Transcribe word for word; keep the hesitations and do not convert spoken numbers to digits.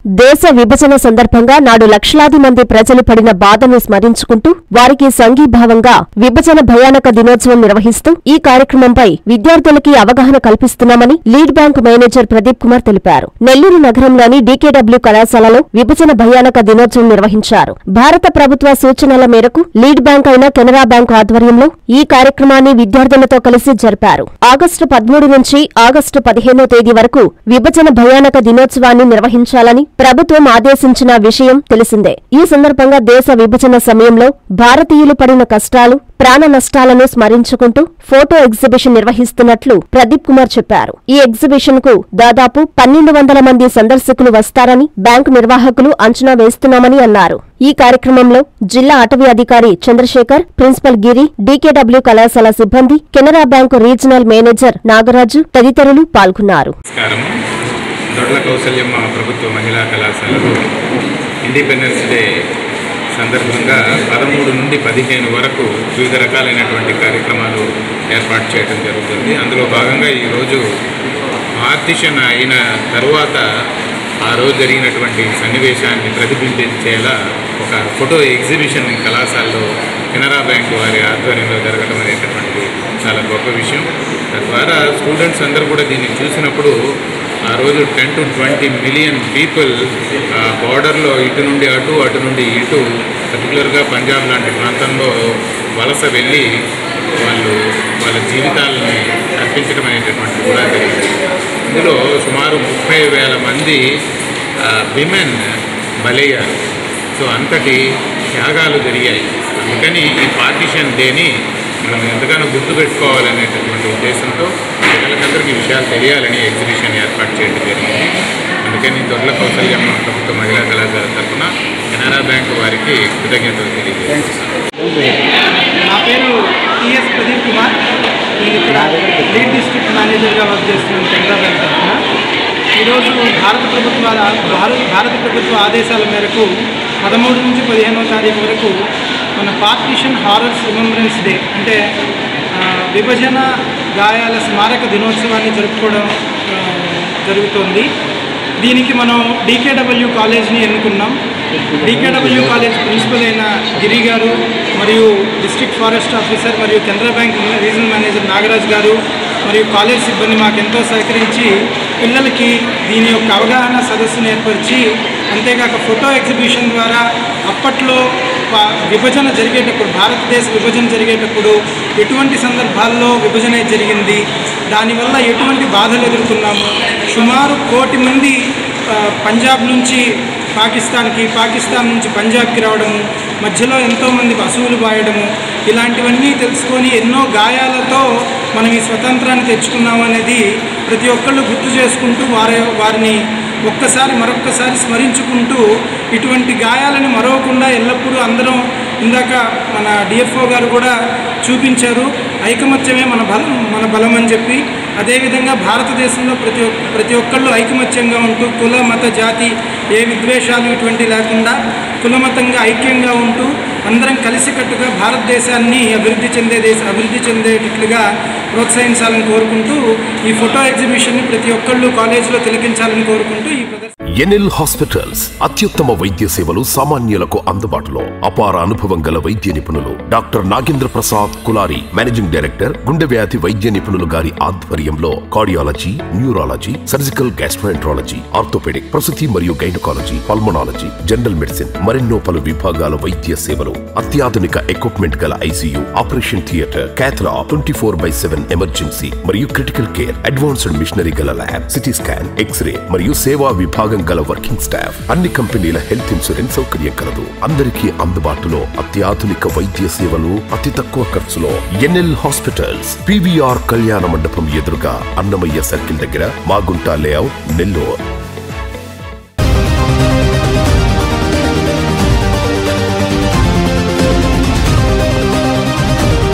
దేశ విభజన సందర్భంగా నాడు లక్షలాది మంది ప్రజలు పడిన బాధను స్మరించుకుంటూ వారికి సంఘీభావంగా విభజన భయానక దినోత్సవం నిర్వహిస్తూ ఈ కార్యక్రమంపై విద్యార్థులకి అవగాహన కల్పిస్తున్నామని lead bank manager Pradeep Kumar తెలిపారు. నెల్లూరు నగరంలోని డీకేడబ్ల్యూ కళాశాలలో విభజన భయానక దినోత్సవం నిర్వహించారు. భారత ప్రభుత్వ సూచనల మేరకు లీడ్ బ్యాంక్ అయిన కెనరా బ్యాంక్ ఆధ్వర్యంలో ఈ కార్యక్రమాన్ని విద్యార్థులతో కలిసి జరిపారు. ఆగస్టు పదమూడు నుంచి ఆగస్టు పదిహేనో తేదీ వరకు విభజన భయానక దినోత్సవాన్ని నిర్వహించాలని ప్రభుత్వం ఆదేశించిన విషయం తెలిసిందే. ఈ సందర్భంగా దేశ విభజన సమయంలో భారతీయులు పడిన కష్టాలు, ప్రాణ నష్టాలను స్మరించుకుంటూ ఫోటో ఎగ్జిబిషన్ నిర్వహిస్తున్నట్లు ప్రదీప్ కుమార్ చెప్పారు. ఈ ఎగ్జిబిషన్ కు దాదాపు పన్నెండు వందల మంది సందర్శకులు వస్తారని బ్యాంకు నిర్వాహకులు అంచనా వేస్తున్నామని అన్నారు. ఈ కార్యక్రమంలో జిల్లా అటవీ అధికారి చంద్రశేఖర్, ప్రిన్సిపల్ గిరి, డీకేడబ్ల్యూ కళాశాల సిబ్బంది, Canara bank regional manager Nagaraju తదితరులు పాల్గొన్నారు. దొడ్ల కౌశల్యమ్మ ప్రభుత్వ మహిళా కళాశాలలో ఇండిపెండెన్స్ డే సందర్భంగా పదమూడు నుండి పదిహేను వరకు వివిధ రకాలైనటువంటి కార్యక్రమాలు ఏర్పాటు చేయడం జరుగుతుంది. అందులో భాగంగా ఈరోజు పార్టిషన్ అయిన తరువాత ఆ రోజు జరిగినటువంటి సన్నివేశాన్ని ప్రతిబింబించేలా ఒక ఫోటో ఎగ్జిబిషన్ కళాశాలలో కెనరా బ్యాంక్ వారి ఆధ్వర్యంలో జరగడం అనేటటువంటిది చాలా గొప్ప విషయం. తద్వారా స్టూడెంట్స్ అందరూ కూడా దీన్ని చూసినప్పుడు ఆ రోజు ten to twenty million people బార్డర్లో ఇటు నుండి అటు అటు నుండి ఇటు పర్టికులర్గా పంజాబ్ లాంటి ప్రాంతంలో వలస వెళ్ళి వాళ్ళు వాళ్ళ జీవితాలని అర్పించడం అనేటటువంటిది కూడా జరిగింది. ఇందులో సుమారు ముప్పై వేల మంది విమెన్ బలయ్యారు. సో అంతటి త్యాగాలు జరిగాయి. అందుకని ఈ పార్టిషన్ డేని మనం ఎంతగానో గుర్తుపెట్టుకోవాలనేటటువంటి ఉద్దేశంతో పిల్లలందరికీ విషయాలు తెలియాలని ఎగ్జిబిషన్ ఏర్పాటు చేయడం జరిగింది. అందుకని దొడ్ల కౌశల్యమ్మ ప్రభుత్వ మహిళా కళాశాల తరఫున కెనరా బ్యాంక్ వారికి కృతజ్ఞతలు తెలియజేస్తున్నాను. నా పేరు టిఎస్ ప్రదీప్ కుమార్. నేను ఇక్కడ లీడ్ డిస్ట్రిక్ట్ మేనేజర్గా వర్క్ చేస్తున్నాను కెనరా బ్యాంక్ తరఫున. ఈరోజు భారత ప్రభుత్వ భారత ప్రభుత్వ ఆదేశాల మేరకు పదమూడు నుంచి పదిహేనవ తారీఖు వరకు మన పార్టిషన్ హారర్స్ రిమెంబరెన్స్ డే అంటే విభజన గాయాల స్మారక దినోత్సవాన్ని జరుపుకోవడం జరుగుతోంది. దీనికి మనం డీకేడబ్ల్యూ కాలేజ్ని ఎన్నుకున్నాం. డీకేడబ్ల్యూ కాలేజ్ ప్రిన్సిపల్ అయిన గిరి గారు మరియు డిస్ట్రిక్ట్ ఫారెస్ట్ ఆఫీసర్ మరియు Canara bank regional manager Nagaraj garu మరియు కాలేజ్ సిబ్బంది మాకు ఎంతో సహకరించి పిల్లలకి దీని యొక్క అవగాహన సదస్సును ఏర్పరిచి, అంతేకాక ఫోటో ఎగ్జిబిషన్ ద్వారా అప్పట్లో విభజన జరిగేటప్పుడు భారతదేశ విభజన జరిగేటప్పుడు ఎటువంటి సందర్భాల్లో విభజన జరిగింది, దానివల్ల ఎటువంటి బాధలు ఎదుర్కొన్నాము, సుమారు కోటి మంది పంజాబ్ నుంచి పాకిస్తాన్కి, పాకిస్తాన్ నుంచి పంజాబ్కి రావడము, మధ్యలో ఎంతోమంది పశువులు బాయడము, ఇలాంటివన్నీ తెలుసుకొని ఎన్నో గాయాలతో మనం ఈ స్వతంత్రాన్ని తెచ్చుకున్నాము అనేది ప్రతి ఒక్కళ్ళు గుర్తు చేసుకుంటూ వారి వారిని ఒక్కసారి మరొక్కసారి స్మరించుకుంటూ ఇటువంటి గాయాలను మరవకుండా ఎల్లప్పుడూ అందరం ఇందాక మన డిఎఫ్ఓ గారు కూడా చూపించారు, ఐకమత్యమే మన బలం మన బలం అని చెప్పి. అదేవిధంగా భారతదేశంలో ప్రతి ప్రతి ఒక్కళ్ళు ఐకమత్యంగా ఉంటూ కుల మత జాతి ఏ విద్వేషాలు ఇటువంటి లేకుండా కులమతంగా ఐక్యంగా ఉంటూ అందరం కలిసికట్టుగా భారతదేశాన్ని అభివృద్ధి చెందే దేశ అభివృద్ధి చెందేటట్లుగా ప్రోత్సహించాలని కోరుకుంటూ ఈ ఫోటో ఎగ్జిబిషన్ని ప్రతి ఒక్కళ్ళు కాలేజీలో తిలకించాలని కోరుకుంటూ ఈ ప్రదర్శన. ఎన్ఎల్ హాస్పిటల్స్ అత్యుత్తమ వైద్య సేవలు సామాన్యులకు అందుబాటులో. అపార అనుభవం గల వైద్య నిపుణులు doctor Nagendra Prasad Kulari, managing director, గుండె వ్యాధి వైద్య నిపుణులు గారి ఆధ్వర్యంలో cardiology, neurology, surgical gastroenterology, orthopaedic, ప్రసూతి మరియు గైనకాలజీ, పల్మనాలజీ, జనరల్ మెడిసిన్ మరెన్నో పలు విభాగాల వైద్య సేవలు, అత్యాధునిక ఎక్విప్మెంట్ గల ICU, operation theatre, cath lab, twenty four by seven emergency మరియు క్రిటికల్ కేర్, అడ్వాన్స్డ్ మిషనరీ గల ల్యాబ్, సిటీ స్కాన్, ఎక్స్రే మరియు సేవా విభాగం గల వర్కింగ్ స్టాఫ్, అన్ని కంపెనీల హెల్త్ ఇన్సూరెన్స్ సౌకర్యం కలదు. అందరికీ అందుబాటులో అత్యాధునిక వైద్య సేవలు అతి తక్కువ ఖర్చులో. ఎన్ఎల్ హాస్పిటల్స్, పీవీఆర్ కళ్యాణ మండపం ఎదురుగా, అన్నమయ్య సర్కిల్ దగ్గర, మాగుంట లేఅవుట్, నెల్లూరు.